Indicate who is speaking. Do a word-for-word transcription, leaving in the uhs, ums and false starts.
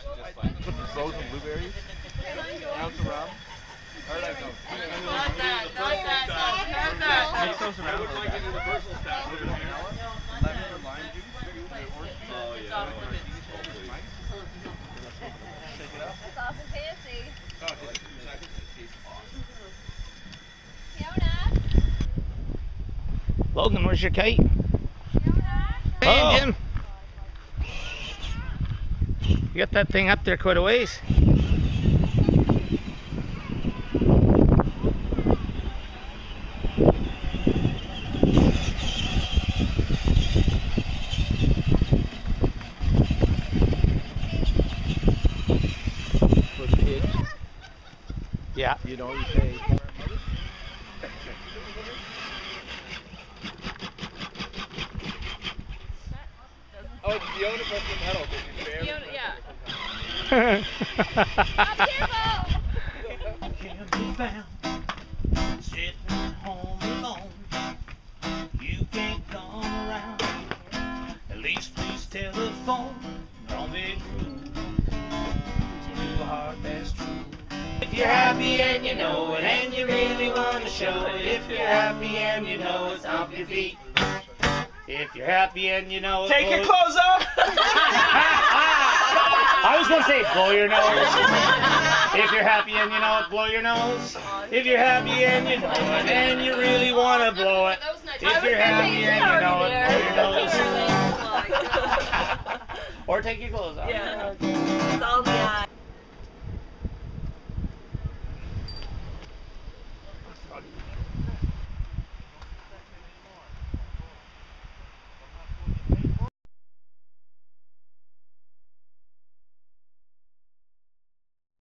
Speaker 1: Put the frozen blueberries. Ounce of rum. Or like no.
Speaker 2: Not that, not that, not that.
Speaker 1: Mix those around. I would like a universal style. Lemon or lime juice.
Speaker 2: Oh yeah.
Speaker 1: Shake it up.
Speaker 3: It's awful fancy.
Speaker 1: Oh, it tastes
Speaker 3: Fiona?
Speaker 4: Logan, where's your kite?
Speaker 3: Fiona?
Speaker 4: Hey,
Speaker 5: Oh.
Speaker 4: Jim. You got that thing up there quite a ways.
Speaker 1: For the kids,
Speaker 4: Yeah.
Speaker 1: you know, you say. Oh, it's Fiona plus the metal.
Speaker 2: Fiona, yeah.
Speaker 5: Can't be found sitting home alone. You can't come around. At least please telephone. Don't be cruel to a heart that's true. If you're happy and you know it, and you really want to show it. If you're happy and you know it, stomp your feet. If you're happy and you know it,
Speaker 4: Take your clothes off!
Speaker 5: I was gonna say blow your nose. If you're happy and you know it, blow your nose. If you're happy and you know it, and you really wanna blow it. If you're happy and you know it, blow your nose. Or take your clothes off.
Speaker 2: Yeah. It's all the eye.